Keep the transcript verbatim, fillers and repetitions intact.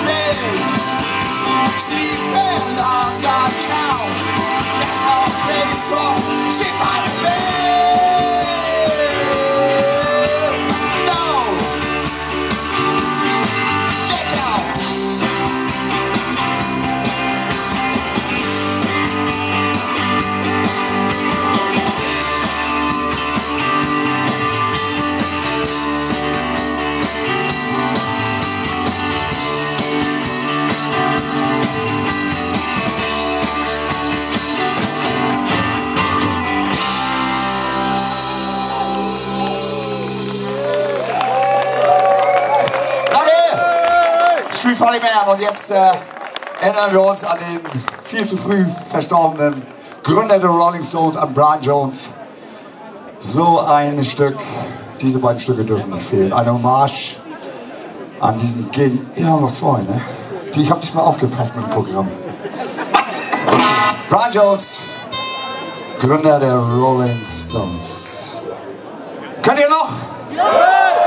Sleeping on your town, just no place for shit by the bed. No, get down. Street Party Man, und jetzt äh, erinnern wir uns an den viel zu früh verstorbenen Gründer der Rolling Stones, an Brian Jones. So ein Stück, diese beiden Stücke dürfen nicht fehlen. Eine Hommage an diesen Gen... Ja, noch zwei, ne? Die, ich habe dich mal aufgepasst mit dem Programm. Okay. Brian Jones, Gründer der Rolling Stones. Könnt ihr noch? Ja!